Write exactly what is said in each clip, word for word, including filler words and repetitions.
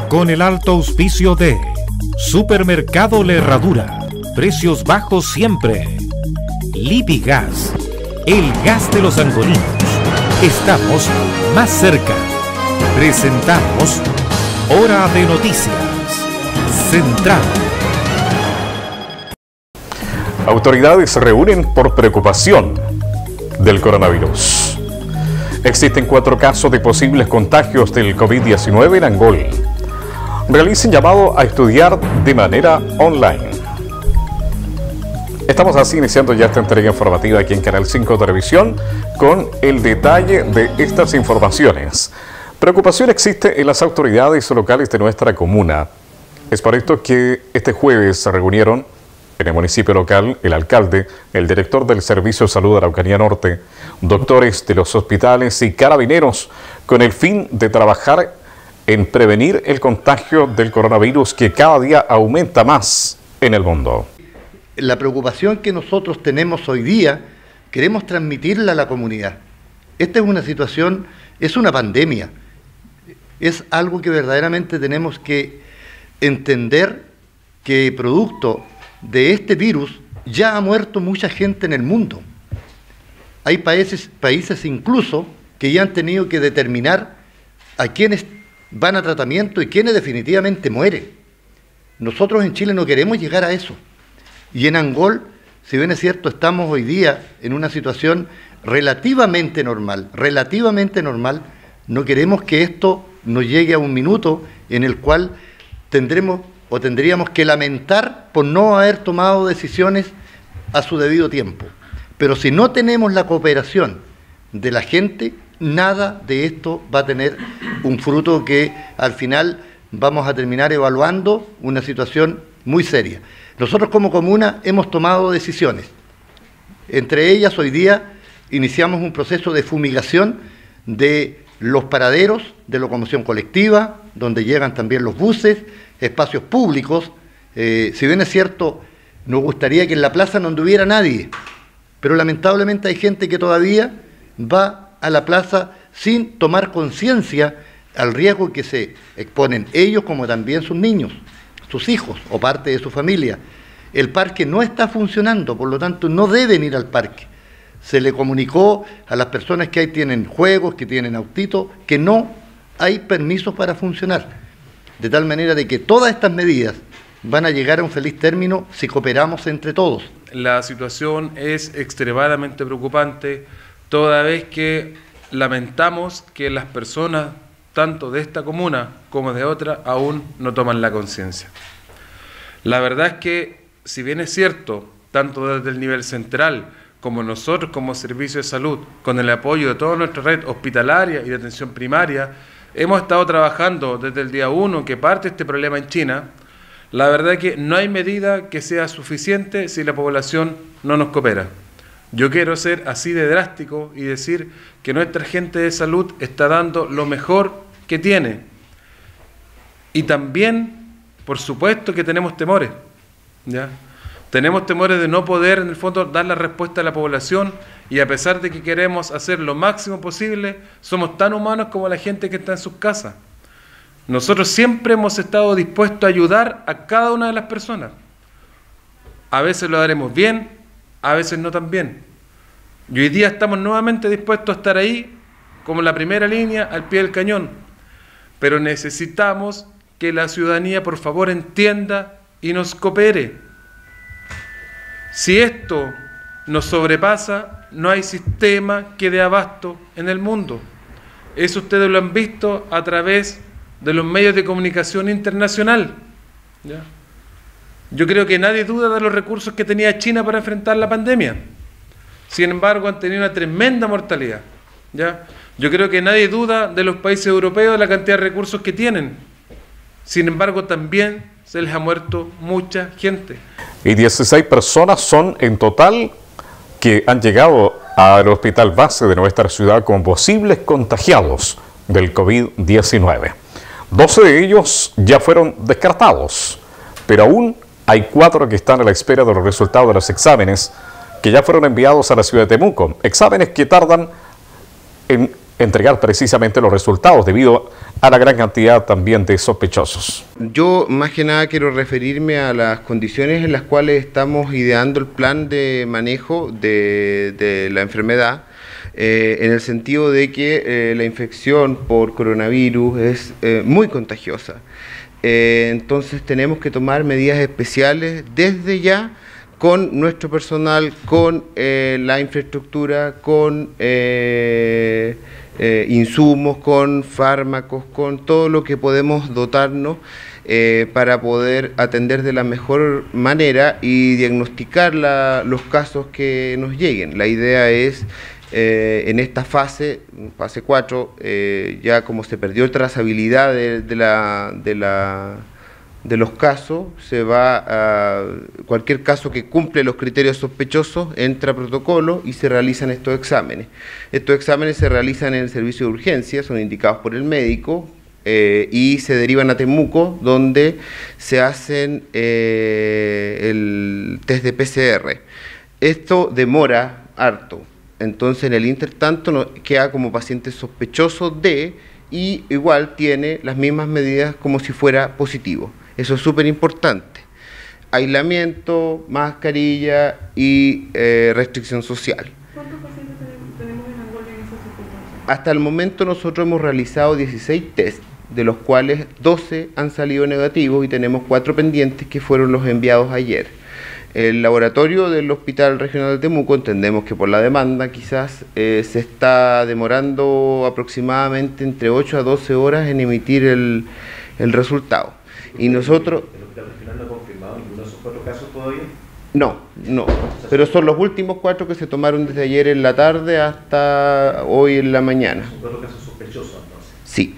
Con el alto auspicio de Supermercado La Herradura, precios bajos siempre. Lipigas, el gas de los angolinos. Estamos más cerca. Presentamos Hora de Noticias Central. Autoridades se reúnen por preocupación del coronavirus. Existen cuatro casos de posibles contagios del COVID diecinueve en Angol. Realicen llamado a estudiar de manera online. Estamos así iniciando ya esta entrega informativa aquí en Canal cinco Televisión con el detalle de estas informaciones. Preocupación existe en las autoridades locales de nuestra comuna. Es por esto que este jueves se reunieron en el municipio local el alcalde, el director del Servicio de Salud de Araucanía Norte, doctores de los hospitales y carabineros con el fin de trabajar en prevenir el contagio del coronavirus que cada día aumenta más en el mundo. La preocupación que nosotros tenemos hoy día, queremos transmitirla a la comunidad. Esta es una situación, es una pandemia, es algo que verdaderamente tenemos que entender que producto de este virus ya ha muerto mucha gente en el mundo. Hay países, países incluso que ya han tenido que determinar a quiénes van a tratamiento y quiénes definitivamente mueren. Nosotros en Chile no queremos llegar a eso. Y en Angol, si bien es cierto, estamos hoy día en una situación relativamente normal, relativamente normal, no queremos que esto nos llegue a un minuto en el cual tendremos o tendríamos que lamentar por no haber tomado decisiones a su debido tiempo. Pero si no tenemos la cooperación de la gente, nada de esto va a tener un fruto que al final vamos a terminar evaluando una situación muy seria. Nosotros como comuna hemos tomado decisiones. Entre ellas, hoy día iniciamos un proceso de fumigación de los paraderos de locomoción colectiva, donde llegan también los buses, espacios públicos. Eh, si bien es cierto, nos gustaría que en la plaza no anduviera nadie, pero lamentablemente hay gente que todavía va a la plaza sin tomar conciencia al riesgo que se exponen ellos como también sus niños, sus hijos o parte de su familia. El parque no está funcionando, por lo tanto no deben ir al parque. Se le comunicó a las personas que ahí tienen juegos, que tienen autitos, que no hay permisos para funcionar. De tal manera de que todas estas medidas van a llegar a un feliz término si cooperamos entre todos. La situación es extremadamente preocupante, toda vez que lamentamos que las personas, tanto de esta comuna como de otra, aún no toman la conciencia. La verdad es que, si bien es cierto, tanto desde el nivel central como nosotros como Servicio de Salud, con el apoyo de toda nuestra red hospitalaria y de atención primaria, hemos estado trabajando desde el día uno que parte este problema en China. La verdad es que no hay medida que sea suficiente si la población no nos coopera. Yo quiero ser así de drástico y decir que nuestra gente de salud está dando lo mejor que tiene. Y también, por supuesto, que tenemos temores, ¿ya? Tenemos temores de no poder, en el fondo, dar la respuesta a la población, y a pesar de que queremos hacer lo máximo posible, somos tan humanos como la gente que está en sus casas. Nosotros siempre hemos estado dispuestos a ayudar a cada una de las personas. A veces lo haremos bien, a veces no tan bien. Y hoy día estamos nuevamente dispuestos a estar ahí, como la primera línea, al pie del cañón. Pero necesitamos que la ciudadanía, por favor, entienda y nos coopere. Si esto nos sobrepasa, no hay sistema que dé abasto en el mundo. Eso ustedes lo han visto a través de los medios de comunicación internacional, ¿ya? Yo creo que nadie duda de los recursos que tenía China para enfrentar la pandemia. Sin embargo, han tenido una tremenda mortalidad, ¿ya? Yo creo que nadie duda de los países europeos de la cantidad de recursos que tienen. Sin embargo, también se les ha muerto mucha gente. Y dieciséis personas son en total que han llegado al hospital base de nuestra ciudad con posibles contagiados del COVID diecinueve. doce de ellos ya fueron descartados, pero aún hay cuatro que están a la espera de los resultados de los exámenes que ya fueron enviados a la ciudad de Temuco. Exámenes que tardan en entregar precisamente los resultados debido a la gran cantidad también de sospechosos. Yo más que nada quiero referirme a las condiciones en las cuales estamos ideando el plan de manejo de, de la enfermedad, eh, en el sentido de que eh, la infección por coronavirus es eh, muy contagiosa. Eh, entonces tenemos que tomar medidas especiales desde ya, con nuestro personal, con eh, la infraestructura, con eh, eh, insumos, con fármacos, con todo lo que podemos dotarnos eh, para poder atender de la mejor manera y diagnosticar la, los casos que nos lleguen. La idea es, eh, en esta fase, fase cuatro, eh, ya como se perdió trazabilidad de, de la... De la de los casos, se va a cualquier caso que cumple los criterios sospechosos, entra a protocolo y se realizan estos exámenes. Estos exámenes se realizan en el servicio de urgencia, son indicados por el médico eh, y se derivan a Temuco, donde se hacen eh, el test de P C R. Esto demora harto, entonces en el intertanto no, queda como paciente sospechoso de, y igual tiene las mismas medidas como si fuera positivo. Eso es súper importante. Aislamiento, mascarilla y eh, restricción social. ¿Cuántos pacientes tenemos en Angola en esa circunstancia? Hasta el momento nosotros hemos realizado dieciséis test, de los cuales doce han salido negativos y tenemos cuatro pendientes que fueron los enviados ayer. El laboratorio del Hospital Regional de Temuco, entendemos que por la demanda quizás eh, se está demorando aproximadamente entre ocho a doce horas en emitir el, el resultado. Y nosotros... ¿El Hospital Regional no ha confirmado ninguno de esos cuatro casos todavía? No, no, pero son los últimos cuatro que se tomaron desde ayer en la tarde hasta hoy en la mañana. ¿Son cuatro casos sospechosos entonces? Sí,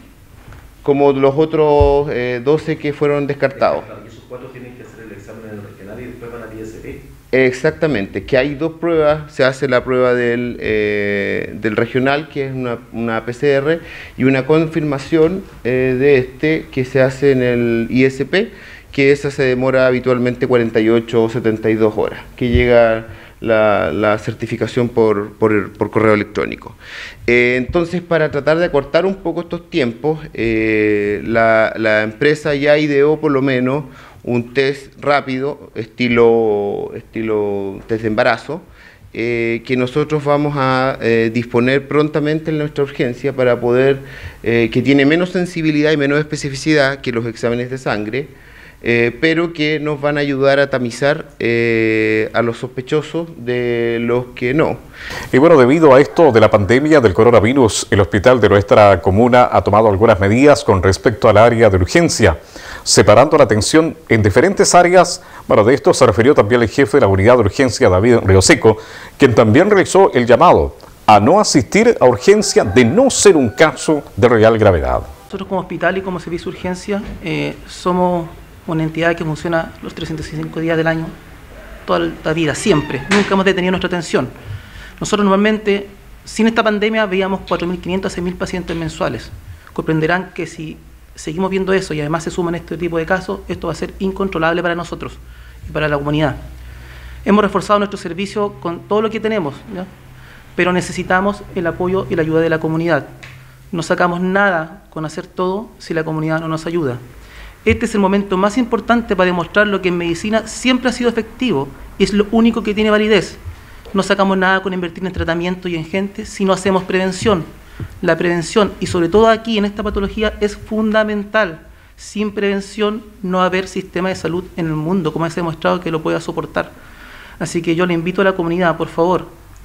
como los otros eh, doce que fueron descartados. Claro, y esos cuatro tienen que hacer el examen en el regional y después van al I S P. Exactamente, que hay dos pruebas, se hace la prueba del, eh, del regional, que es una, una P C R, y una confirmación eh, de este que se hace en el I S P, que esa se demora habitualmente cuarenta y ocho o setenta y dos horas, que llega la, la certificación por, por, por correo electrónico. Eh, entonces, para tratar de acortar un poco estos tiempos, eh, la, la empresa ya ideó por lo menos un test rápido, estilo, estilo test de embarazo, eh, que nosotros vamos a eh, disponer prontamente en nuestra urgencia para poder, eh, que tiene menos sensibilidad y menos especificidad que los exámenes de sangre, eh, pero que nos van a ayudar a tamizar eh, a los sospechosos de los que no. Y bueno, debido a esto de la pandemia del coronavirus, el hospital de nuestra comuna ha tomado algunas medidas con respecto al área de urgencia, separando la atención en diferentes áreas. Bueno, de esto se refirió también el jefe de la unidad de urgencia, David Rioseco, quien también realizó el llamado a no asistir a urgencia de no ser un caso de real gravedad. Nosotros como hospital y como servicio de urgencia eh, somos una entidad que funciona los trescientos sesenta y cinco días del año, toda la vida, siempre. Nunca hemos detenido nuestra atención. Nosotros normalmente, sin esta pandemia, veíamos cuatro mil quinientos a seis mil pacientes mensuales. Comprenderán que si seguimos viendo eso y además se suman este tipo de casos, esto va a ser incontrolable para nosotros y para la comunidad. Hemos reforzado nuestro servicio con todo lo que tenemos, ¿ya? Pero necesitamos el apoyo y la ayuda de la comunidad. No sacamos nada con hacer todo si la comunidad no nos ayuda. Este es el momento más importante para demostrar lo que en medicina siempre ha sido efectivo y es lo único que tiene validez. No sacamos nada con invertir en tratamiento y en gente si no hacemos prevención. La prevención, y sobre todo aquí en esta patología, es fundamental. Sin prevención no va a haber sistema de salud en el mundo, como se ha demostrado que lo pueda soportar. Así que yo le invito a la comunidad, por favor,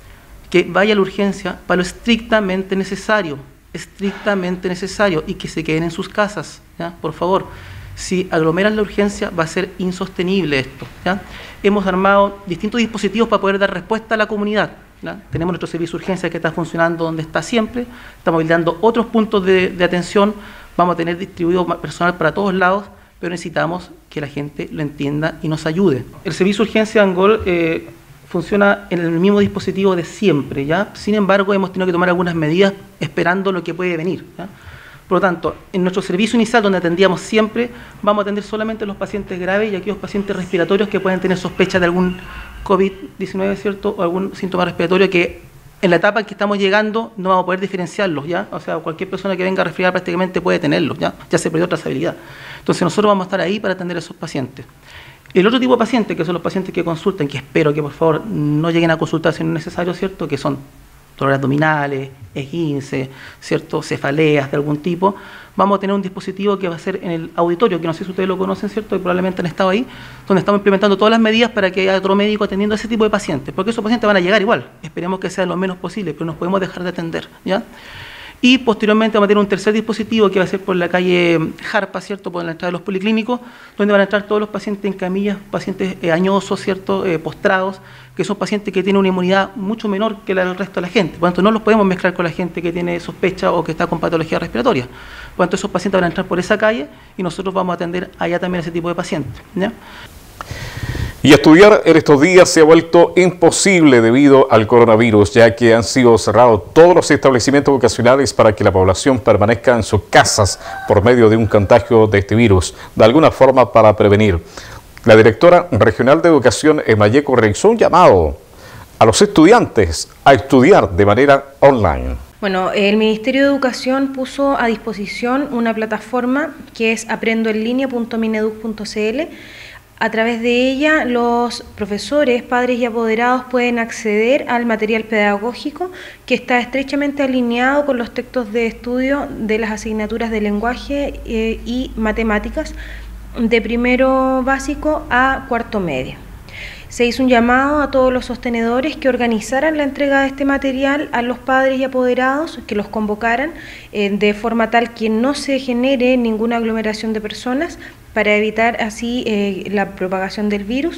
que vaya a la urgencia para lo estrictamente necesario, estrictamente necesario, y que se queden en sus casas, ¿ya? Por favor. Si aglomeran la urgencia va a ser insostenible esto, ¿ya? Hemos armado distintos dispositivos para poder dar respuesta a la comunidad, ¿ya? Tenemos nuestro servicio de urgencia que está funcionando donde está siempre, estamos habilitando otros puntos de, de atención, vamos a tener distribuido personal para todos lados, pero necesitamos que la gente lo entienda y nos ayude. El servicio de urgencia de Angol eh, funciona en el mismo dispositivo de siempre, ¿ya? Sin embargo, hemos tenido que tomar algunas medidas esperando lo que puede venir, ¿ya? Por lo tanto, en nuestro servicio inicial, donde atendíamos siempre, vamos a atender solamente a los pacientes graves y aquellos pacientes respiratorios que pueden tener sospecha de algún COVID diecinueve, ¿cierto?, o algún síntoma respiratorio que en la etapa en que estamos llegando no vamos a poder diferenciarlos, ¿ya? O sea, cualquier persona que venga a resfriar prácticamente puede tenerlos, ¿ya? Ya se perdió trazabilidad. Entonces nosotros vamos a estar ahí para atender a esos pacientes. El otro tipo de pacientes, que son los pacientes que consultan, que espero que por favor no lleguen a consultar si no es necesario, ¿cierto? Que son dolores abdominales, esguince, ¿cierto? Cefaleas de algún tipo. Vamos a tener un dispositivo que va a ser en el auditorio, que no sé si ustedes lo conocen, ¿cierto? Y probablemente han estado ahí, donde estamos implementando todas las medidas para que haya otro médico atendiendo a ese tipo de pacientes, porque esos pacientes van a llegar igual. Esperemos que sea lo menos posible, pero nos podemos dejar de atender, ¿ya? Y posteriormente vamos a tener un tercer dispositivo que va a ser por la calle Jarpa, ¿cierto?, por la entrada de los policlínicos, donde van a entrar todos los pacientes en camillas, pacientes eh, añosos, ¿cierto?, eh, postrados, que son pacientes que tienen una inmunidad mucho menor que la del resto de la gente. Por lo tanto, no los podemos mezclar con la gente que tiene sospecha o que está con patología respiratoria. Por lo tanto, esos pacientes van a entrar por esa calle y nosotros vamos a atender allá también a ese tipo de pacientes, ¿ya? Y estudiar en estos días se ha vuelto imposible debido al coronavirus, ya que han sido cerrados todos los establecimientos vocacionales para que la población permanezca en sus casas por medio de un contagio de este virus, de alguna forma para prevenir. La directora regional de educación en Malleco realizó un llamado a los estudiantes a estudiar de manera online. Bueno, el Ministerio de Educación puso a disposición una plataforma que es aprendo en línea punto mineduc punto cl. A través de ella, los profesores, padres y apoderados pueden acceder al material pedagógico que está estrechamente alineado con los textos de estudio de las asignaturas de lenguaje eh, y matemáticas de primero básico a cuarto medio. Se hizo un llamado a todos los sostenedores que organizaran la entrega de este material a los padres y apoderados, que los convocaran eh, de forma tal que no se genere ninguna aglomeración de personas para evitar así eh, la propagación del virus.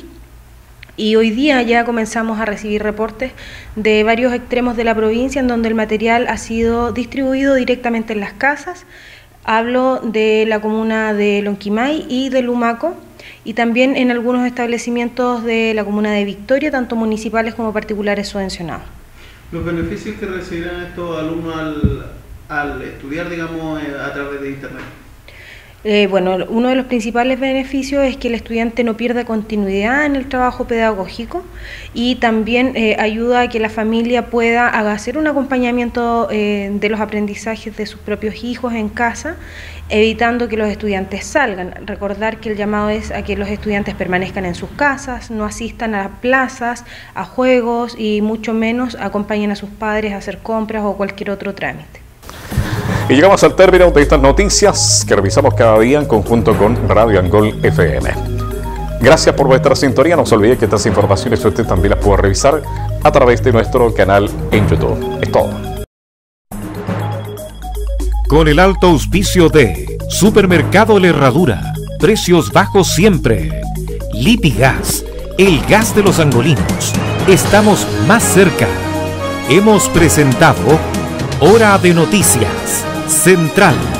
Y hoy día ya comenzamos a recibir reportes de varios extremos de la provincia en donde el material ha sido distribuido directamente en las casas. Hablo de la comuna de Lonquimay y de Lumaco, y también en algunos establecimientos de la comuna de Victoria, tanto municipales como particulares subvencionados. ¿Los beneficios que recibirán estos alumnos al, al estudiar, digamos, a través de Internet? Eh, bueno, uno de los principales beneficios es que el estudiante no pierda continuidad en el trabajo pedagógico y también eh, ayuda a que la familia pueda hacer un acompañamiento eh, de los aprendizajes de sus propios hijos en casa, evitando que los estudiantes salgan. Recordar que el llamado es a que los estudiantes permanezcan en sus casas, no asistan a plazas, a juegos y mucho menos acompañen a sus padres a hacer compras o cualquier otro trámite. Y llegamos al término de estas noticias que revisamos cada día en conjunto con Radio Angol F M. Gracias por vuestra sintonía. No se olvide que estas informaciones usted también las puede revisar a través de nuestro canal en YouTube. Es todo. Con el alto auspicio de Supermercado La Herradura, precios bajos siempre. Lipigas, el gas de los angolinos. Estamos más cerca. Hemos presentado Hora de Noticias Central.